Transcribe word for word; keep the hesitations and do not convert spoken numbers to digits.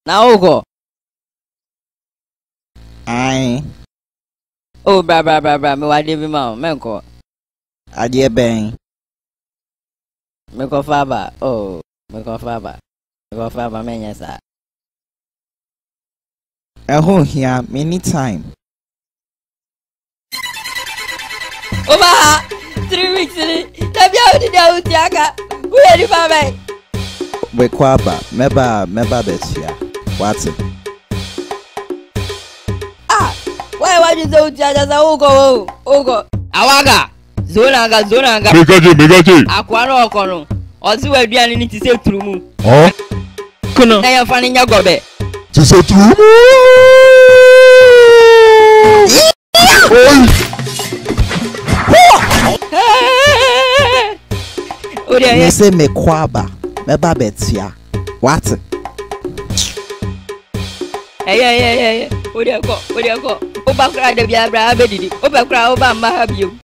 Na ugo. Ai. Oh, bra bra bra bra, me wadi bi ma, menko. Adie ben. Me ko faba. Oh, me ko faba. Me ko faba menya sa. Eho here many time. Oba, three weeks ni. Tabi awu di awu tiaka. Wo ye di fa me. We kwaba, meba meba betia. What? Ah, why why you so tiaka sa ugo ugo. Awaga. Zona ga zona ga. Megaje megaje. Akwaro okono. Osi wa aduane ni ti se turumu. Oh. Kuno. Na ya fani nya gobe. Ti se turumu. Oi. Oria You say me kwaba, meba betia. What? Hey hey hey hey. Oria ko, oria ko. Oba kra de bia bra abedidi. Oba kra oba ma ha bio.